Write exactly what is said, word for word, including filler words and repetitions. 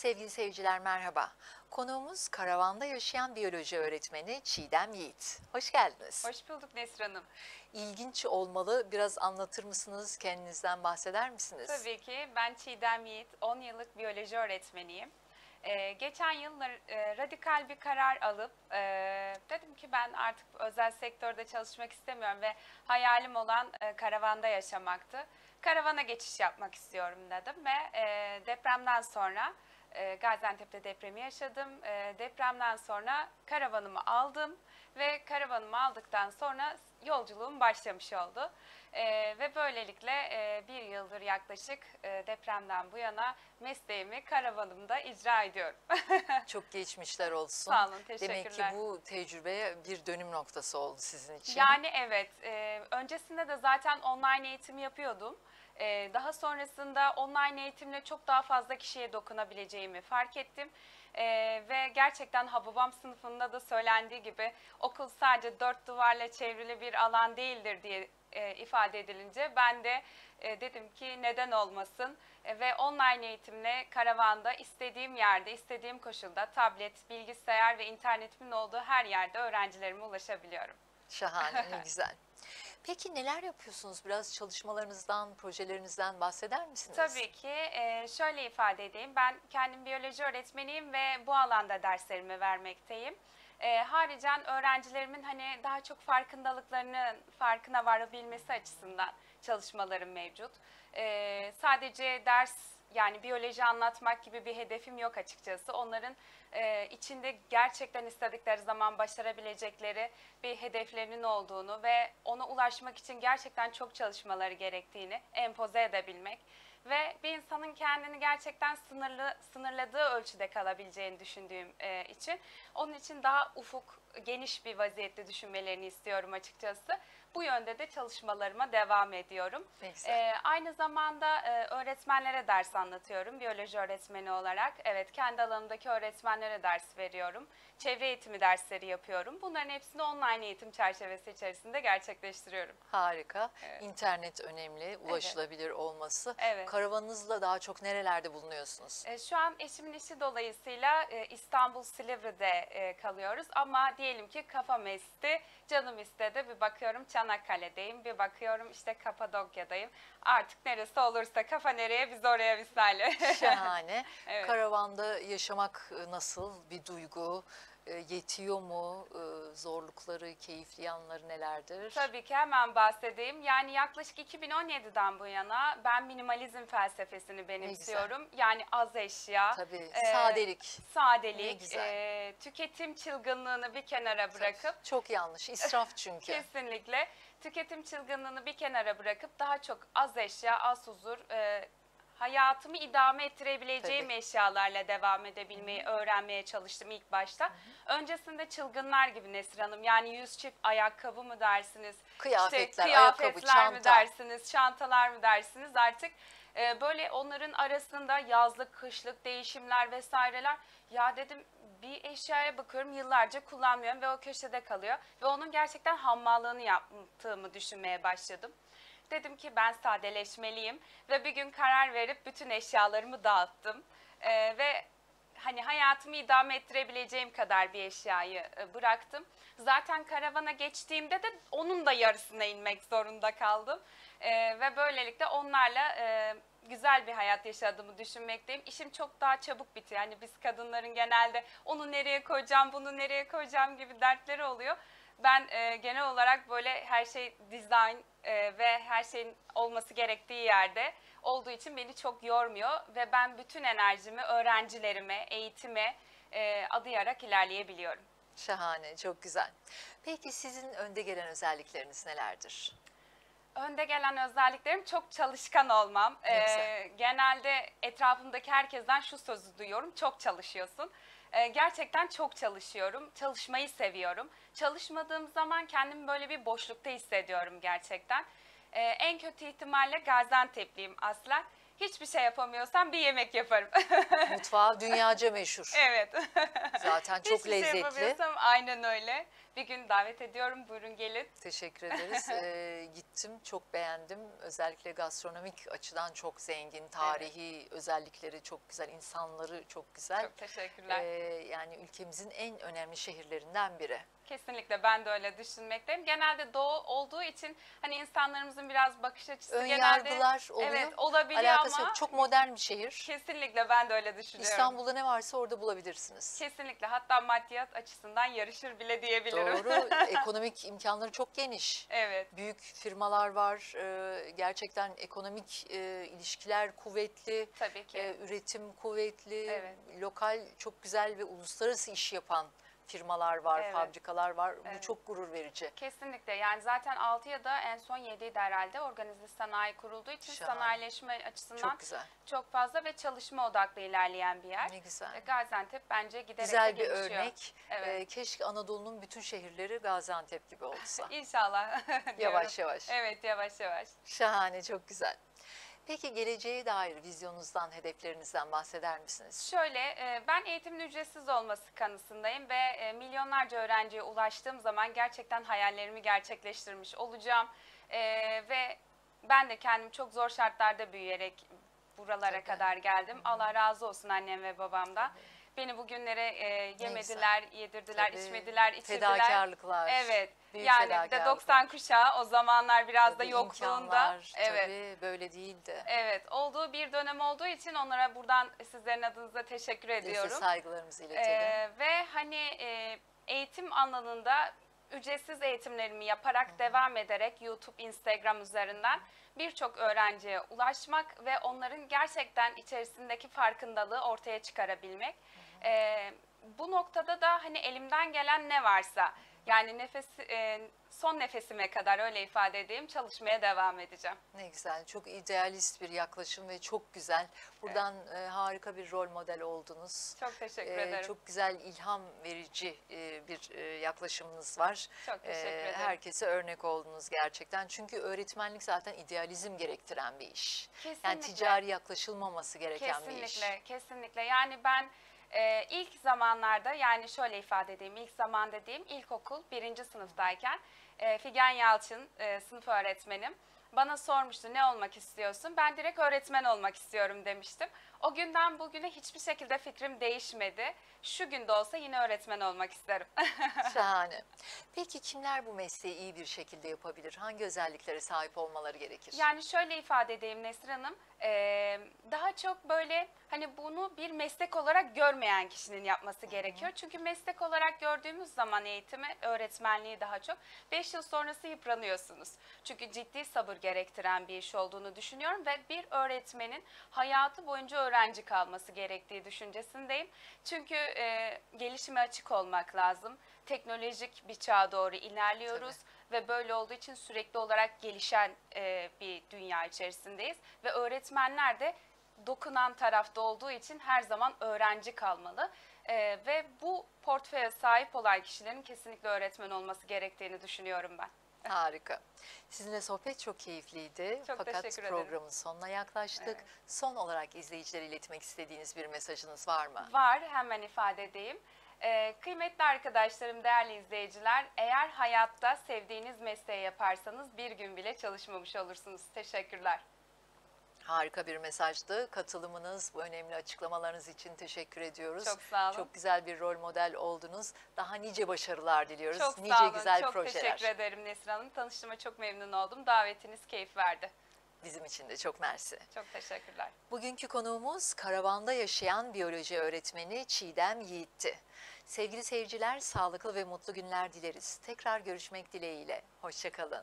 Sevgili seyirciler merhaba. Konuğumuz karavanda yaşayan biyoloji öğretmeni Çiğdem Yiğit. Hoş geldiniz. Hoş bulduk Nesrin Hanım. İlginç olmalı. Biraz anlatır mısınız? Kendinizden bahseder misiniz? Tabii ki ben Çiğdem Yiğit, on yıllık biyoloji öğretmeniyim. Ee, geçen yıl e, radikal bir karar alıp e, dedim ki ben artık özel sektörde çalışmak istemiyorum ve hayalim olan e, karavanda yaşamaktı. Karavana geçiş yapmak istiyorum dedim ve e, depremden sonra e, Gaziantep'te depremi yaşadım. E, depremden sonra karavanımı aldım ve karavanımı aldıktan sonra yolculuğum başlamış oldu. Ee, ve böylelikle e, bir yıldır yaklaşık e, depremden bu yana mesleğimi karavanımda icra ediyorum. Çok geçmişler olsun. Sağ olun, teşekkürler. Demek ki bu tecrübe bir dönüm noktası oldu sizin için. Yani evet, e, öncesinde de zaten online eğitim yapıyordum. E, daha sonrasında online eğitimle çok daha fazla kişiye dokunabileceğimi fark ettim. Ee, ve gerçekten Hababam sınıfında da söylendiği gibi okul sadece dört duvarla çevrili bir alan değildir diye e, ifade edilince ben de e, dedim ki neden olmasın e, ve online eğitimle karavanda istediğim yerde, istediğim koşulda tablet, bilgisayar ve internetimin olduğu her yerde öğrencilerime ulaşabiliyorum. Şahane, ne güzel. Peki neler yapıyorsunuz? Biraz çalışmalarınızdan, projelerinizden bahseder misiniz? Tabii ki. Ee, şöyle ifade edeyim. Ben kendim biyoloji öğretmeniyim ve bu alanda derslerimi vermekteyim. Ee, haricen öğrencilerimin hani daha çok farkındalıklarının farkına varabilmesi açısından çalışmalarım mevcut. Ee, sadece ders yani biyoloji anlatmak gibi bir hedefim yok açıkçası. Onların e, içinde gerçekten istedikleri zaman başarabilecekleri bir hedeflerinin olduğunu ve ona ulaşmak için gerçekten çok çalışmaları gerektiğini empoze edebilmek ve bir insanın kendini gerçekten sınırlı sınırladığı ölçüde kalabileceğini düşündüğüm e, için onun için daha ufuk geniş bir vaziyette düşünmelerini istiyorum açıkçası. Bu yönde de çalışmalarıma devam ediyorum. Ee, aynı zamanda e, öğretmenlere ders anlatıyorum. Biyoloji öğretmeni olarak. Evet, kendi alanımdaki öğretmenlere ders veriyorum. Çevre eğitimi dersleri yapıyorum. Bunların hepsini online eğitim çerçevesi içerisinde gerçekleştiriyorum. Harika. Evet. İnternet önemli, ulaşılabilir evet. olması. Evet. Karavanınızla daha çok nerelerde bulunuyorsunuz? E, şu an eşimin işi dolayısıyla e, İstanbul Silivri'de e, kalıyoruz. Ama diyelim ki kafam esti, canım istedi. Bir bakıyorum Çanakkale'deyim, bir bakıyorum işte Kapadokya'dayım. Artık neresi olursa, kafa nereye biz oraya misali. Şahane. Evet. Karavanda yaşamak nasıl bir duygu? E, yetiyor mu? E, zorlukları, keyifli yanları nelerdir? Tabii ki hemen bahsedeyim. Yani yaklaşık iki bin on yediden bu yana ben minimalizm felsefesini benimsiyorum. Yani az eşya, Tabii, e, sadelik. sadelik, e, tüketim çılgınlığını bir kenara bırakıp. Çok yanlış, israf çünkü. Kesinlikle. Tüketim çılgınlığını bir kenara bırakıp daha çok az eşya, az huzur, e, hayatımı idame ettirebileceğim Tabii. eşyalarla devam edebilmeyi, Hı-hı. öğrenmeye çalıştım ilk başta. Hı-hı. Öncesinde çılgınlar gibi Nesrin Hanım, yani yüz çift ayakkabı mı dersiniz, Kıyafetler, işte kıyafetler ayakkabı, çanta mi dersiniz, çantalar mı dersiniz, artık e, böyle onların arasında yazlık, kışlık değişimler vesaireler. Ya dedim, bir eşyaya bakıyorum yıllarca kullanmıyorum ve o köşede kalıyor ve onun gerçekten hammallığını yaptığımı düşünmeye başladım. Dedim ki ben sadeleşmeliyim ve bir gün karar verip bütün eşyalarımı dağıttım ee, ve hani hayatımı idame ettirebileceğim kadar bir eşyayı e, bıraktım. Zaten karavana geçtiğimde de onun da yarısına inmek zorunda kaldım ee, ve böylelikle onlarla e, güzel bir hayat yaşadığımı düşünmekteyim. İşim çok daha çabuk bitiyor. Yani biz kadınların genelde onu nereye koyacağım, bunu nereye koyacağım gibi dertleri oluyor. Ben e, genel olarak böyle her şey dizayn e, ve her şeyin olması gerektiği yerde olduğu için beni çok yormuyor ve ben bütün enerjimi öğrencilerime, eğitime e, adayarak ilerleyebiliyorum. Şahane, çok güzel. Peki sizin önde gelen özellikleriniz nelerdir? Önde gelen özelliklerim çok çalışkan olmam. Ee, genelde etrafımdaki herkesten şu sözü duyuyorum, çok çalışıyorsun. Ee, gerçekten çok çalışıyorum, çalışmayı seviyorum. Çalışmadığım zaman kendimi böyle bir boşlukta hissediyorum gerçekten. Ee, en kötü ihtimalle Gaziantep'liyim aslen. Hiçbir şey yapamıyorsam bir yemek yaparım. Mutfağı dünyaca meşhur. Evet. Zaten çok Hiçbir lezzetli. şey yapamıyorsam aynen öyle. bir gün davet ediyorum. Buyurun gelin. Teşekkür ederiz. Ee, gittim, çok beğendim. Özellikle gastronomik açıdan çok zengin, tarihi özellikleri çok güzel, insanları çok güzel. Çok teşekkürler. Ee, yani ülkemizin en önemli şehirlerinden biri. Kesinlikle ben de öyle düşünmekteyim. Genelde doğu olduğu için hani insanlarımızın biraz bakış açısı Ön genelde yargılar oluyor. evet olabiliyor Alakası ama yok. Çok modern bir şehir. kesinlikle ben de öyle düşünüyorum. İstanbul'da ne varsa orada bulabilirsiniz. Kesinlikle, hatta maddiyat açısından yarışır bile diyebilirim. Doğru. Ekonomik imkanları çok geniş. Evet. Büyük firmalar var. Ee, gerçekten ekonomik e, ilişkiler kuvvetli. Tabii ki. Ee, üretim kuvvetli. Evet. Lokal çok güzel ve uluslararası iş yapan firmalar var, Evet. fabrikalar var. Bu Evet. çok gurur verici. Kesinlikle, yani zaten altı ya da en son yediydi herhalde organize sanayi kurulduğu için Şahane. sanayileşme açısından Çok güzel. çok fazla ve çalışma odaklı ilerleyen bir yer. Ne güzel. E, Gaziantep bence giderek de Güzel bir gelişiyor. örnek. Evet. Ee, keşke Anadolu'nun bütün şehirleri Gaziantep gibi olsa. İnşallah. diyorum. Yavaş yavaş. Evet, yavaş yavaş. Şahane, çok güzel. Peki geleceğe dair vizyonunuzdan, hedeflerinizden bahseder misiniz? Şöyle, e, ben eğitimin ücretsiz olması kanısındayım ve e, milyonlarca öğrenciye ulaştığım zaman gerçekten hayallerimi gerçekleştirmiş olacağım. E, Ve ben de kendim çok zor şartlarda büyüyerek buralara Tabii. kadar geldim. Allah razı olsun annem ve babamdan. Beni bugünlere e, yemediler, yedirdiler, Tabii. içmediler, içirdiler. Fedakarlıklar. Evet. Büyük Yani bir de fedakarlıklar. doksan kuşağı o zamanlar biraz da Tabii, yokluğunda. imkanlar, Evet. Tabii böyle değildi. Evet, olduğu bir dönem olduğu için onlara buradan sizlerin adınıza teşekkür Biz de ediyorum. saygılarımızı iletelim. Ee, ve hani e, eğitim alanında ücretsiz eğitimlerimi yaparak devam ederek YouTube, Instagram üzerinden birçok öğrenciye ulaşmak ve onların gerçekten içerisindeki farkındalığı ortaya çıkarabilmek. Ee, bu noktada da hani elimden gelen ne varsa, yani nefes e, son nefesime kadar öyle ifade edeyim, çalışmaya devam edeceğim. Ne güzel, çok idealist bir yaklaşım ve çok güzel. Buradan e, harika bir rol model oldunuz. Çok teşekkür E, ederim. Çok güzel, ilham verici e, bir e, yaklaşımınız var. Çok teşekkür E, ederim. Herkese örnek oldunuz gerçekten. Çünkü öğretmenlik zaten idealizm gerektiren bir iş. Kesinlikle. Yani ticari yaklaşılmaması gereken bir iş. Kesinlikle, kesinlikle. Yani ben e, ilk zamanlarda, yani şöyle ifade edeyim, ilk zaman dediğim ilkokul birinci sınıftayken e, Figen Yalçın e, sınıf öğretmenim bana sormuştu, ne olmak istiyorsun? Ben direkt öğretmen olmak istiyorum demiştim. O günden bugüne hiçbir şekilde fikrim değişmedi. Şu günde olsa yine öğretmen olmak isterim. Şahane. Peki kimler bu mesleği iyi bir şekilde yapabilir? Hangi özelliklere sahip olmaları gerekir? Yani şöyle ifade edeyim Nesrin Hanım, e, daha çok böyle hani bunu bir meslek olarak görmeyen kişinin yapması gerekiyor. Çünkü meslek olarak gördüğümüz zaman eğitimi, öğretmenliği daha çok beş yıl sonrası yıpranıyorsunuz. Çünkü ciddi sabır gerektiren bir iş olduğunu düşünüyorum ve bir öğretmenin hayatı boyunca öğrenci kalması gerektiği düşüncesindeyim. Çünkü e, gelişime açık olmak lazım. Teknolojik bir çağa doğru ilerliyoruz. Tabii. Ve böyle olduğu için sürekli olarak gelişen e, bir dünya içerisindeyiz. Ve öğretmenler de dokunan tarafta olduğu için her zaman öğrenci kalmalı. E, ve bu portföye sahip olan kişilerin kesinlikle öğretmen olması gerektiğini düşünüyorum ben. Harika. Sizinle sohbet çok keyifliydi. Çok Fakat teşekkür ederim. programın sonuna yaklaştık. Evet. Son olarak izleyicilere iletmek istediğiniz bir mesajınız var mı? Var, hemen ifade edeyim. Ee, kıymetli arkadaşlarım, değerli izleyiciler, eğer hayatta sevdiğiniz mesleği yaparsanız bir gün bile çalışmamış olursunuz. Teşekkürler. Harika bir mesajdı. Katılımınız, bu önemli açıklamalarınız için teşekkür ediyoruz. Çok sağ olun. Çok güzel bir rol model oldunuz. Daha nice başarılar diliyoruz. Çok nice sağ olun. güzel çok projeler. teşekkür ederim Nesrin Hanım. Tanıştığıma çok memnun oldum. Davetiniz keyif verdi. Bizim için de çok mersi. Çok teşekkürler. Bugünkü konuğumuz karavanda yaşayan biyoloji öğretmeni Çiğdem Yiğit'ti. Sevgili seyirciler, sağlıklı ve mutlu günler dileriz. Tekrar görüşmek dileğiyle. Hoşça kalın.